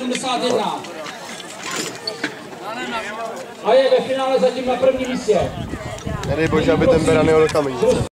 71. A je ve finále zatím na prvním místě. Nedej bože, aby ten Beran jel do kamení.